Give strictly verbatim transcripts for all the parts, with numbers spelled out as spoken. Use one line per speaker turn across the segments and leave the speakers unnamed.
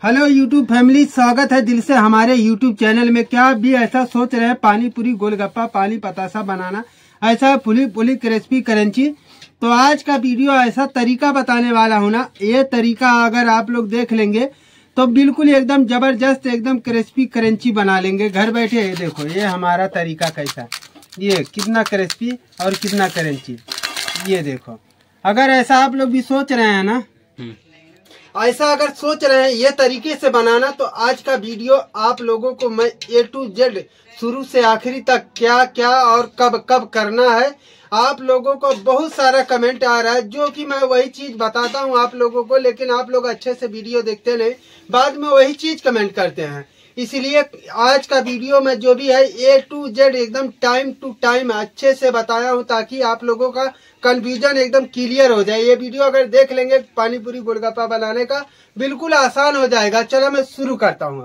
Hello YouTube family, स्वागत है दिल से हमारे यूट्यूब चैनल में। क्या आप भी ऐसा सोच रहे हैं पानी पूरी, गोलगप्पा, पानी पतासा बनाना, ऐसा पुली पुली क्रिस्पी क्रंची? तो आज का वीडियो ऐसा तरीका बताने वाला हूँ ना, ये तरीका अगर आप लोग देख लेंगे तो बिल्कुल एकदम जबरदस्त, एकदम क्रिस्पी क्रंची बना लेंगे घर बैठे। ये देखो, ये हमारा तरीका कैसा, ये कितना क्रिस्पी और कितना क्रंची, ये देखो। अगर ऐसा आप लोग भी सोच रहे हैं ना, ऐसा अगर सोच रहे हैं ये तरीके से बनाना, तो आज का वीडियो आप लोगों को मैं ए टू जेड शुरू से आखिरी तक क्या क्या और कब कब करना है, आप लोगों को बहुत सारा कमेंट आ रहा है, जो कि मैं वही चीज बताता हूं आप लोगों को, लेकिन आप लोग अच्छे से वीडियो देखते नहीं, बाद में वही चीज कमेंट करते हैं। इसलिए आज का वीडियो में जो भी है ए टू जेड एकदम टाइम टू टाइम अच्छे से बताया हूं, ताकि आप लोगों का कंफ्यूजन एकदम क्लियर हो जाए। ये वीडियो अगर देख लेंगे पानी पूरी गोलगप्पा बनाने का, बिल्कुल आसान हो जाएगा। चलो मैं शुरू करता हूँ।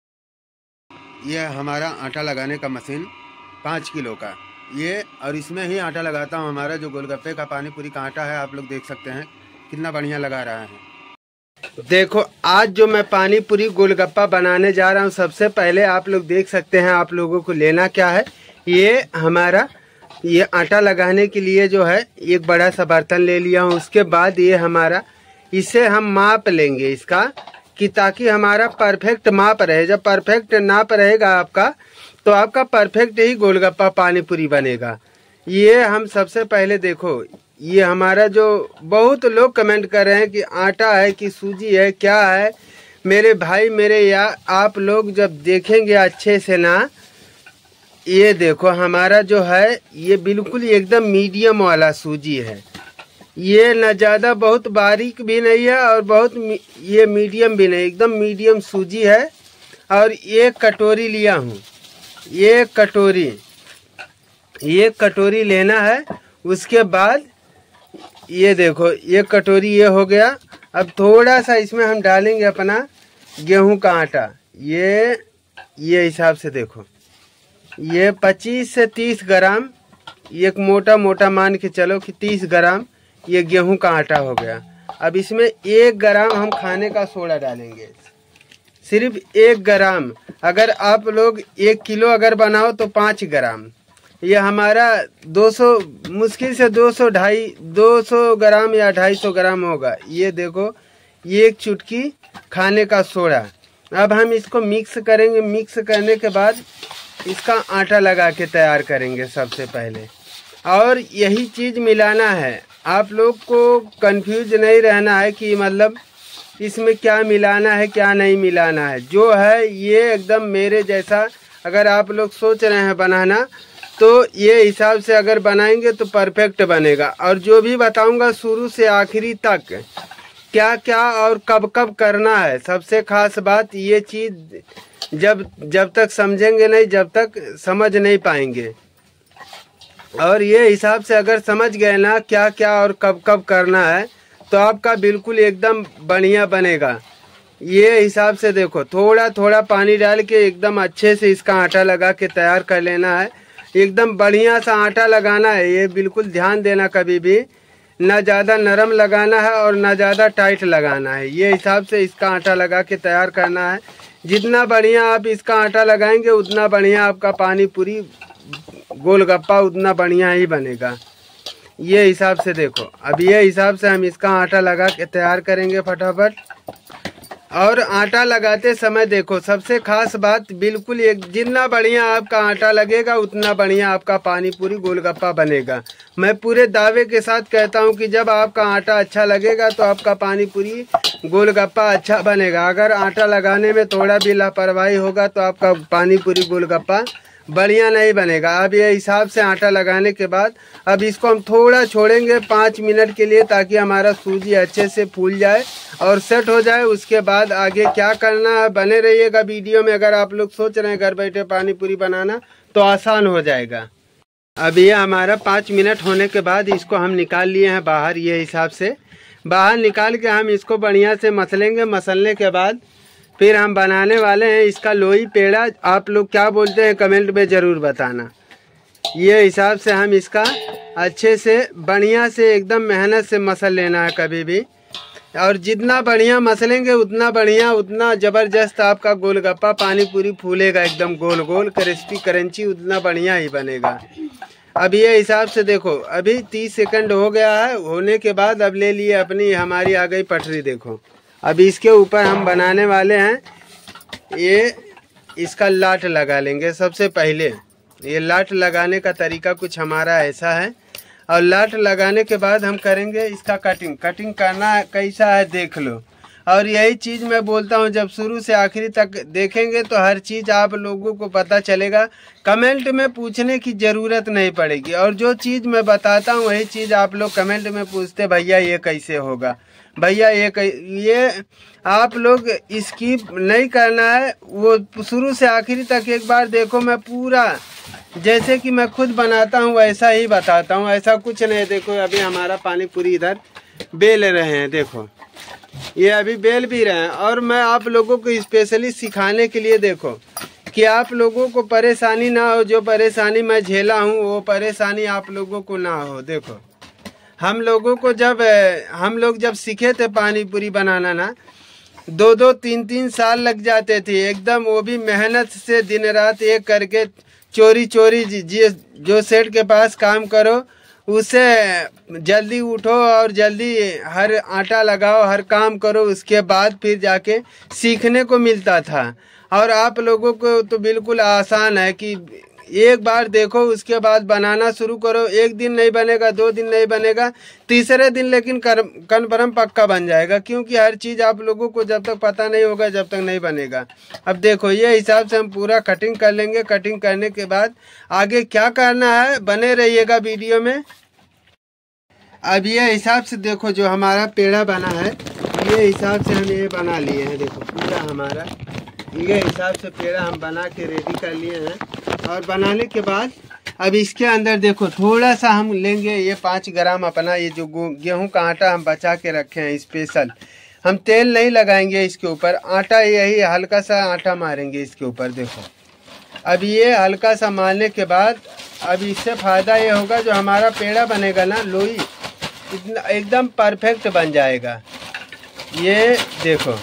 ये हमारा आटा लगाने का मशीन पाँच किलो का, ये और इसमें ही आटा लगाता हूँ। हमारा जो गोलगप्पे का पानी पूरी का आटा है, आप लोग देख सकते हैं कितना बढ़िया लगा रहा है।
देखो, आज जो मैं पानी पूरी गोलगप्पा बनाने जा रहा हूँ, सबसे पहले आप लोग देख सकते हैं आप लोगों को लेना क्या है। ये हमारा ये आटा लगाने के लिए जो है एक बड़ा सा बर्तन ले लिया हूँ। उसके बाद ये हमारा, इसे हम माप लेंगे इसका, कि ताकि हमारा परफेक्ट माप रहे। जब परफेक्ट नाप रहेगा आपका, तो आपका परफेक्ट ही गोलगप्पा पानी पूरी बनेगा। ये हम सबसे पहले देखो, ये हमारा जो बहुत लोग कमेंट कर रहे हैं कि आटा है कि सूजी है, क्या है मेरे भाई मेरे यार, आप लोग जब देखेंगे अच्छे से ना, ये देखो हमारा जो है ये बिल्कुल एकदम मीडियम वाला सूजी है। ये न ज़्यादा बहुत बारीक भी नहीं है और बहुत ये मीडियम भी नहीं, एकदम मीडियम सूजी है। और एक कटोरी लिया हूँ, ये कटोरी ये कटोरी लेना है। उसके बाद ये देखो, ये कटोरी ये हो गया। अब थोड़ा सा इसमें हम डालेंगे अपना गेहूं का आटा। ये ये हिसाब से देखो, ये पच्चीस से तीस ग्राम, एक मोटा मोटा मान के चलो कि तीस ग्राम ये गेहूं का आटा हो गया। अब इसमें एक ग्राम हम खाने का सोडा डालेंगे, सिर्फ एक ग्राम। अगर आप लोग एक किलो अगर बनाओ तो पाँच ग्राम। ये हमारा दो सौ, मुश्किल से दो सौ ढाई दो सौ ग्राम या ढाई सौ ग्राम होगा। ये देखो, ये एक चुटकी खाने का सोडा। अब हम इसको मिक्स करेंगे। मिक्स करने के बाद इसका आटा लगा के तैयार करेंगे सबसे पहले। और यही चीज़ मिलाना है, आप लोग को कंफ्यूज नहीं रहना है कि मतलब इसमें क्या मिलाना है क्या नहीं मिलाना है। जो है ये एकदम मेरे जैसा अगर आप लोग सोच रहे हैं बनाना, तो ये हिसाब से अगर बनाएंगे तो परफेक्ट बनेगा। और जो भी बताऊंगा शुरू से आखिरी तक क्या क्या और कब कब करना है। सबसे खास बात ये चीज़ जब जब तक समझेंगे नहीं, जब तक समझ नहीं पाएंगे। और ये हिसाब से अगर समझ गए ना क्या क्या और कब कब करना है, तो आपका बिल्कुल एकदम बढ़िया बनेगा। ये हिसाब से देखो, थोड़ा थोड़ा पानी डाल के एकदम अच्छे से इसका आटा लगा के तैयार कर लेना है। एकदम बढ़िया सा आटा लगाना है। ये बिल्कुल ध्यान देना, कभी भी ना ज़्यादा नरम लगाना है और ना ज़्यादा टाइट लगाना है। ये हिसाब से इसका आटा लगा के तैयार करना है। जितना बढ़िया आप इसका आटा लगाएंगे, उतना बढ़िया आपका पानी पूरी गोलगप्पा उतना बढ़िया ही बनेगा। ये हिसाब से देखो, अब ये हिसाब से हम इसका आटा लगा के तैयार करेंगे फटाफट। और आटा लगाते समय देखो, सबसे खास बात, बिल्कुल एक जितना बढ़िया आपका आटा लगेगा उतना बढ़िया आपका पानी पूरी गोलगप्पा बनेगा। मैं पूरे दावे के साथ कहता हूं कि जब आपका आटा अच्छा लगेगा तो आपका पानी पूरी गोलगप्पा अच्छा बनेगा। अगर आटा लगाने में थोड़ा भी लापरवाही होगा तो आपका पानी पूरी गोलगप्पा बढ़िया नहीं बनेगा। अब ये हिसाब से आटा लगाने के बाद अब इसको हम थोड़ा छोड़ेंगे पाँच मिनट के लिए, ताकि हमारा सूजी अच्छे से फूल जाए और सेट हो जाए। उसके बाद आगे क्या करना है, बने रहिएगा वीडियो में। अगर आप लोग सोच रहे हैं घर बैठे पानी पूरी बनाना, तो आसान हो जाएगा। अब ये हमारा पाँच मिनट होने के बाद इसको हम निकाल लिए हैं बाहर। ये हिसाब से बाहर निकाल के हम इसको बढ़िया से मसलेंगे। मसलने के बाद फिर हम बनाने वाले हैं इसका लोई पेड़ा। आप लोग क्या बोलते हैं कमेंट में ज़रूर बताना। ये हिसाब से हम इसका अच्छे से बढ़िया से एकदम मेहनत से मसल लेना है। कभी भी और जितना बढ़िया मसलेंगे उतना बढ़िया, उतना ज़बरदस्त आपका गोलगप्पा पानी पूरी फूलेगा, एकदम गोल गोल क्रिस्पी क्रंची, उतना बढ़िया ही बनेगा। अब ये हिसाब से देखो, अभी तीस सेकंड हो गया है। होने के बाद अब ले लिए अपनी, हमारी आ गई पटरी। देखो अभी इसके ऊपर हम बनाने वाले हैं, ये इसका लाट लगा लेंगे। सबसे पहले ये लाट लगाने का तरीका कुछ हमारा ऐसा है, और लाट लगाने के बाद हम करेंगे इसका कटिंग। कटिंग करना कैसा है देख लो। और यही चीज़ मैं बोलता हूँ, जब शुरू से आखिरी तक देखेंगे तो हर चीज़ आप लोगों को पता चलेगा। कमेंट में पूछने की ज़रूरत नहीं पड़ेगी, और जो चीज़ मैं बताता हूँ वही चीज़ आप लोग कमेंट में पूछते, भैया ये कैसे होगा, भैया ये कै ये आप लोग स्किप नहीं करना है, वो शुरू से आखिरी तक एक बार देखो। मैं पूरा जैसे कि मैं खुद बनाता हूँ वैसा ही बताता हूँ, ऐसा कुछ नहीं। देखो अभी हमारा पानी पूरी इधर बेल रहे हैं, देखो ये अभी बेल भी रहे हैं। और मैं आप लोगों को स्पेशली सिखाने के लिए, देखो कि आप लोगों को परेशानी ना हो, जो परेशानी मैं झेला हूँ वो परेशानी आप लोगों को ना हो। देखो हम लोगों को जब हम लोग जब सीखे थे पानी पूरी बनाना ना, दो दो तीन तीन साल लग जाते थे एकदम, वो भी मेहनत से दिन रात एक करके, चोरी चोरी जी जो सेठ के पास काम करो उससे जल्दी उठो और जल्दी हर आटा लगाओ, हर काम करो, उसके बाद फिर जाके सीखने को मिलता था। और आप लोगों को तो बिल्कुल आसान है कि एक बार देखो उसके बाद बनाना शुरू करो। एक दिन नहीं बनेगा, दो दिन नहीं बनेगा, तीसरे दिन लेकिन कन्फर्म पक्का बन जाएगा, क्योंकि हर चीज़ आप लोगों को जब तक पता नहीं होगा जब तक नहीं बनेगा। अब देखो ये हिसाब से हम पूरा कटिंग कर लेंगे। कटिंग करने के बाद आगे क्या करना है, बने रहिएगा वीडियो में। अब ये हिसाब से देखो जो हमारा पेड़ा बना है, ये हिसाब से हम ये बना लिए हैं। देखो पूरा हमारा ये हिसाब से पेड़ा हम बना के रेडी कर लिए हैं। और बनाने के बाद अब इसके अंदर देखो थोड़ा सा हम लेंगे, ये पाँच ग्राम अपना ये जो गेहूं का आटा हम बचा के रखे हैं स्पेशल। हम तेल नहीं लगाएंगे इसके ऊपर, आटा यही हल्का सा आटा मारेंगे इसके ऊपर। देखो अब ये हल्का सा मारने के बाद अब इससे फ़ायदा ये होगा, जो हमारा पेड़ा बनेगा ना लोई, इतना एकदम परफेक्ट बन जाएगा। ये देखो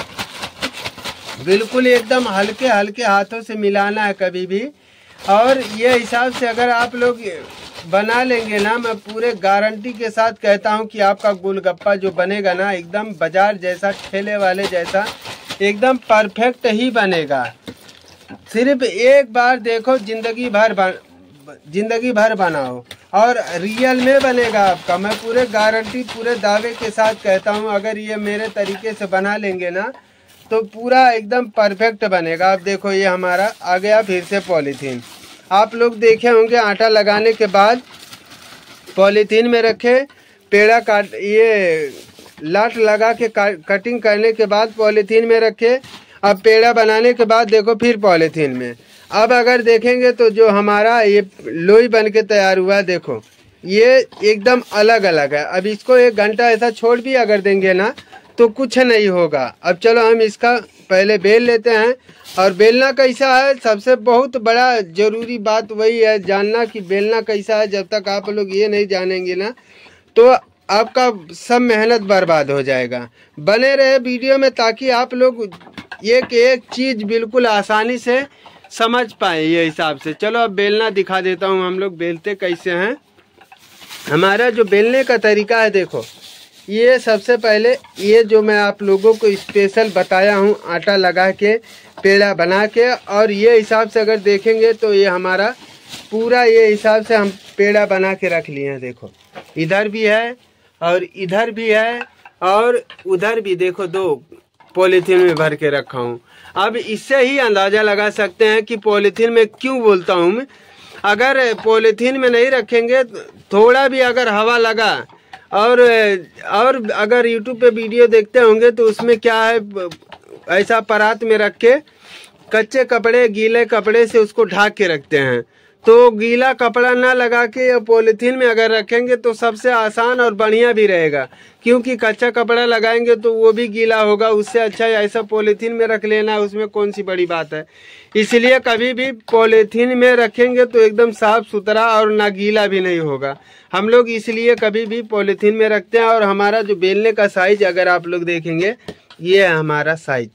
बिल्कुल एकदम हल्के हल्के हाथों से मिलाना है कभी भी। और ये हिसाब से अगर आप लोग बना लेंगे ना, मैं पूरे गारंटी के साथ कहता हूँ कि आपका गोलगप्पा जो बनेगा ना एकदम बाजार जैसा, ठेले वाले जैसा एकदम परफेक्ट ही बनेगा। सिर्फ एक बार देखो, जिंदगी भर बन जिंदगी भर बनाओ और रियल में बनेगा आपका। मैं पूरे गारंटी पूरे दावे के साथ कहता हूँ, अगर ये मेरे तरीके से बना लेंगे ना तो पूरा एकदम परफेक्ट बनेगा। अब देखो ये हमारा आ गया फिर से पॉलीथीन। आप लोग देखे होंगे आटा लगाने के बाद पॉलीथीन में रखे, पेड़ा काट ये लाट लगा के कटिंग करने के बाद पॉलीथीन में रखे। अब पेड़ा बनाने के बाद देखो फिर पॉलीथीन में। अब अगर देखेंगे तो जो हमारा ये लोई बन के तैयार हुआ है, देखो ये एकदम अलग अलग है। अब इसको एक घंटा ऐसा छोड़ भी अगर देंगे ना तो कुछ नहीं होगा। अब चलो हम इसका पहले बेल लेते हैं। और बेलना कैसा है, सबसे बहुत बड़ा ज़रूरी बात वही है जानना कि बेलना कैसा है। जब तक आप लोग ये नहीं जानेंगे ना तो आपका सब मेहनत बर्बाद हो जाएगा। बने रहे वीडियो में ताकि आप लोग एक एक चीज़ बिल्कुल आसानी से समझ पाए ये हिसाब से। चलो अब बेलना दिखा देता हूँ हम लोग बेलते कैसे हैं। हमारा जो बेलने का तरीका है, देखो ये सबसे पहले ये जो मैं आप लोगों को स्पेशल बताया हूँ आटा लगा के पेड़ा बना के, और ये हिसाब से अगर देखेंगे तो ये हमारा पूरा ये हिसाब से हम पेड़ा बना के रख लिए हैं। देखो इधर भी है और इधर भी है और उधर भी देखो, दो पॉलीथीन में भर के रखा हूँ। अब इससे ही अंदाज़ा लगा सकते हैं कि पॉलीथीन में क्यों बोलता हूँ मैं। अगर पॉलीथीन में नहीं रखेंगे, थोड़ा भी अगर हवा लगा, और और अगर यूट्यूब पे वीडियो देखते होंगे तो उसमें क्या है, ऐसा परात में रख के कच्चे कपड़े गीले कपड़े से उसको ढक के रखते हैं, तो गीला कपड़ा ना लगा के पॉलीथीन में अगर रखेंगे तो सबसे आसान और बढ़िया भी रहेगा, क्योंकि कच्चा कपड़ा लगाएंगे तो वो भी गीला होगा। उससे अच्छा ऐसा पॉलीथीन में रख लेना, उसमें कौन सी बड़ी बात है। इसलिए कभी भी पॉलीथीन में रखेंगे तो एकदम साफ सुथरा और ना गीला भी नहीं होगा। हम लोग इसलिए कभी भी पॉलीथीन में रखते हैं। और हमारा जो बेलने का साइज अगर आप लोग देखेंगे, ये है हमारा साइज।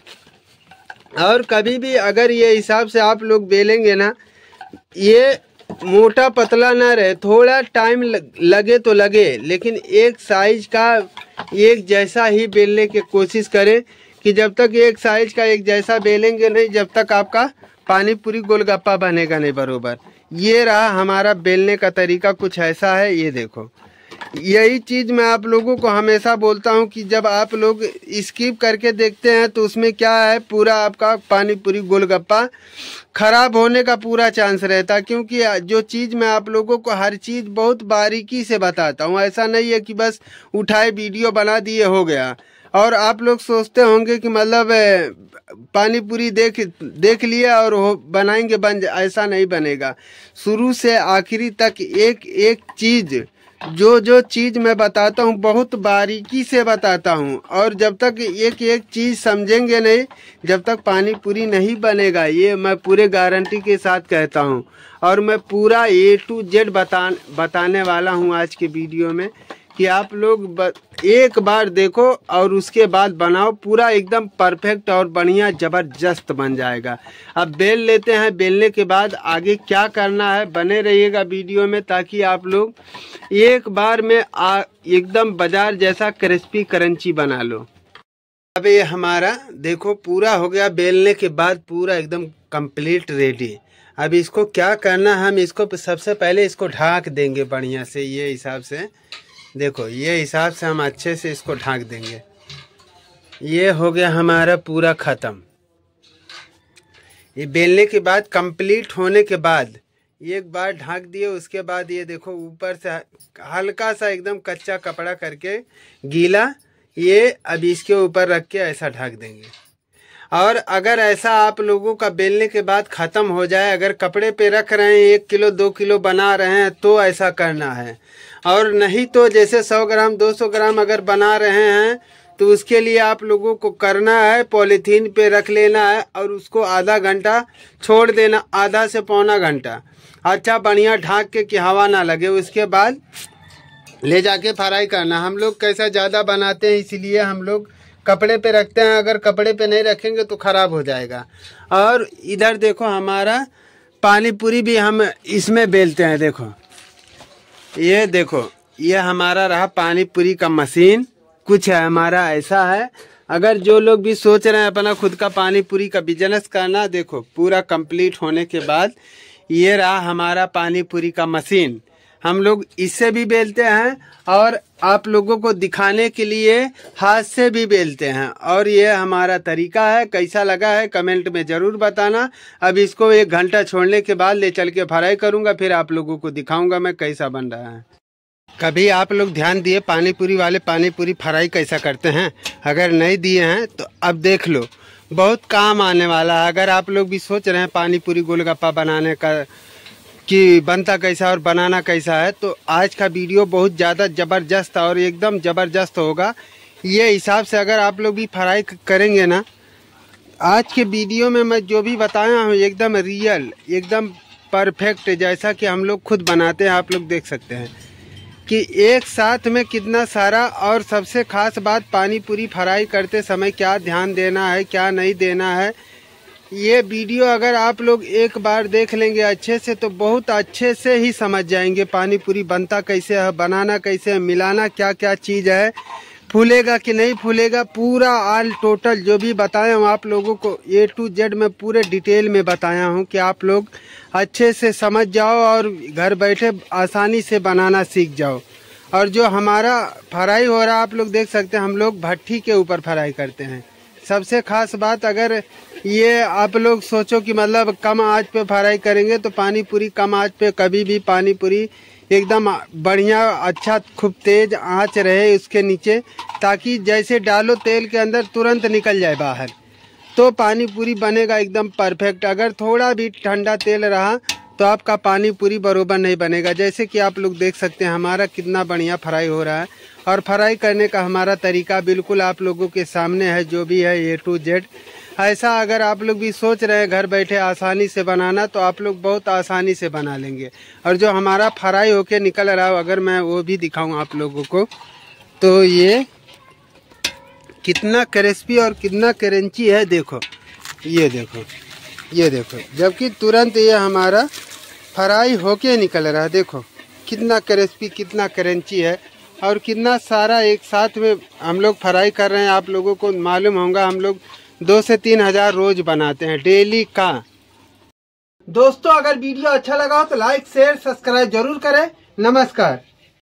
और कभी भी अगर ये हिसाब से आप लोग बेलेंगे ना, ये मोटा पतला ना रहे, थोड़ा टाइम लगे तो लगे, लेकिन एक साइज का एक जैसा ही बेलने की कोशिश करें। कि जब तक एक साइज का एक जैसा बेलेंगे नहीं, जब तक आपका पानी पूरी गोलगप्पा बनेगा नहीं बरोबर। ये रहा हमारा बेलने का तरीका, कुछ ऐसा है। ये देखो, यही चीज़ मैं आप लोगों को हमेशा बोलता हूँ कि जब आप लोग स्किप करके देखते हैं तो उसमें क्या है, पूरा आपका पानी पूरी गोलगप्पा खराब होने का पूरा चांस रहता है। क्योंकि जो चीज़ मैं आप लोगों को हर चीज़ बहुत बारीकी से बताता हूँ। ऐसा नहीं है कि बस उठाए वीडियो बना दिए हो गया। और आप लोग सोचते होंगे कि मतलब पानी पूरी देख देख लिया और हो बनाएंगे बन, ऐसा नहीं बनेगा। शुरू से आखिरी तक एक एक चीज़, जो जो चीज़ मैं बताता हूँ बहुत बारीकी से बताता हूँ। और जब तक एक एक चीज़ समझेंगे नहीं, जब तक पानी पूरी नहीं बनेगा। ये मैं पूरे गारंटी के साथ कहता हूँ। और मैं पूरा ए टू जेड बता बताने वाला हूँ आज के वीडियो में, कि आप लोग ब, एक बार देखो और उसके बाद बनाओ, पूरा एकदम परफेक्ट और बढ़िया ज़बरदस्त बन जाएगा। अब बेल लेते हैं। बेलने के बाद आगे क्या करना है, बने रहिएगा वीडियो में, ताकि आप लोग एक बार में आ, एकदम बाजार जैसा क्रिस्पी क्रंची बना लो। अब ये हमारा देखो पूरा हो गया, बेलने के बाद पूरा एकदम कंप्लीट रेडी। अब इसको क्या करना, हम इसको सबसे पहले इसको ढाक देंगे बढ़िया से। ये हिसाब से देखो, ये हिसाब से हम अच्छे से इसको ढाक देंगे। ये हो गया हमारा पूरा ख़त्म। ये बेलने के बाद कंप्लीट होने के बाद एक बार ढाक दिए, उसके बाद ये देखो ऊपर से हल्का सा एकदम कच्चा कपड़ा करके गीला, ये अब इसके ऊपर रख के ऐसा ढक देंगे। और अगर ऐसा आप लोगों का बेलने के बाद ख़त्म हो जाए, अगर कपड़े पे रख रहे हैं, एक किलो दो किलो बना रहे हैं, तो ऐसा करना है। और नहीं तो जैसे सौ ग्राम दो सौ ग्राम अगर बना रहे हैं, तो उसके लिए आप लोगों को करना है, पॉलीथीन पे रख लेना है और उसको आधा घंटा छोड़ देना, आधा से पौना घंटा अच्छा बढ़िया ढाक के कि हवा ना लगे। उसके बाद ले जाके फ्राई करना। हम लोग कैसा ज़्यादा बनाते हैं, इसलिए हम लोग कपड़े पे रखते हैं। अगर कपड़े पे नहीं रखेंगे तो ख़राब हो जाएगा। और इधर देखो हमारा पानी पूरी भी हम इसमें बेलते हैं। देखो ये देखो, ये हमारा रहा पानी पूरी का मशीन। कुछ है हमारा ऐसा है। अगर जो लोग भी सोच रहे हैं अपना खुद का पानी पूरी का बिजनेस करना, देखो पूरा कंप्लीट होने के बाद ये रहा हमारा पानी पूरी का मशीन। हम लोग इससे भी बेलते हैं और आप लोगों को दिखाने के लिए हाथ से भी बेलते हैं। और ये हमारा तरीका है। कैसा लगा है कमेंट में ज़रूर बताना। अब इसको एक घंटा छोड़ने के बाद ले चल के फ्राई करूँगा, फिर आप लोगों को दिखाऊंगा मैं कैसा बन रहा है। कभी आप लोग ध्यान दिए पानी पूरी वाले पानी पूरी फ्राई कैसा करते हैं? अगर नहीं दिए हैं तो अब देख लो, बहुत काम आने वाला है। अगर आप लोग भी सोच रहे हैं पानी पूरी गोलगप्पा बनाने का कि बनता कैसा और बनाना कैसा है, तो आज का वीडियो बहुत ज़्यादा ज़बरदस्त और एकदम ज़बरदस्त होगा। ये हिसाब से अगर आप लोग भी फ्राई करेंगे ना, आज के वीडियो में मैं जो भी बताया हूँ एकदम रियल, एकदम परफेक्ट, जैसा कि हम लोग खुद बनाते हैं। आप लोग देख सकते हैं कि एक साथ में कितना सारा। और सबसे ख़ास बात, पानी पूरी फ्राई करते समय क्या ध्यान देना है, क्या नहीं देना है। ये वीडियो अगर आप लोग एक बार देख लेंगे अच्छे से, तो बहुत अच्छे से ही समझ जाएंगे पानी पूरी बनता कैसे है, बनाना कैसे है, मिलाना क्या क्या चीज़ है, फूलेगा कि नहीं फूलेगा, पूरा ऑल टोटल जो भी बताया हूँ आप लोगों को ए टू जेड में पूरे डिटेल में बताया हूँ कि आप लोग अच्छे से समझ जाओ और घर बैठे आसानी से बनाना सीख जाओ। और जो हमारा फ्राई हो रहा है आप लोग देख सकते हैं, हम लोग भट्ठी के ऊपर फ्राई करते हैं। सबसे ख़ास बात, अगर ये आप लोग सोचो कि मतलब कम आंच पे फ्राई करेंगे, तो पानी पूरी कम आंच पे कभी भी पानी पूरी एकदम बढ़िया अच्छा खूब तेज़ आंच रहे उसके नीचे, ताकि जैसे डालो तेल के अंदर तुरंत निकल जाए बाहर, तो पानी पूरी बनेगा एकदम परफेक्ट। अगर थोड़ा भी ठंडा तेल रहा तो आपका पानी पूरी बरोबर नहीं बनेगा। जैसे कि आप लोग देख सकते हैं हमारा कितना बढ़िया फ्राई हो रहा है, और फ्राई करने का हमारा तरीका बिल्कुल आप लोगों के सामने है, जो भी है ए टू जेड। ऐसा अगर आप लोग भी सोच रहे हैं घर बैठे आसानी से बनाना, तो आप लोग बहुत आसानी से बना लेंगे। और जो हमारा फ्राई होके निकल रहा है, अगर मैं वो भी दिखाऊं आप लोगों को, तो ये कितना क्रिस्पी और कितना क्रंची है। देखो, ये देखो, ये देखो, जबकि तुरंत ये हमारा फ्राई होके निकल रहा है। देखो कितना क्रिस्पी, कितना क्रंची है, और कितना सारा एक साथ में हम लोग फ्राई कर रहे हैं। आप लोगों को मालूम होगा हम लोग दो से तीन हजार रोज बनाते हैं डेली का। दोस्तों अगर वीडियो अच्छा लगा हो तो लाइक शेयर सब्सक्राइब जरूर करें। नमस्कार।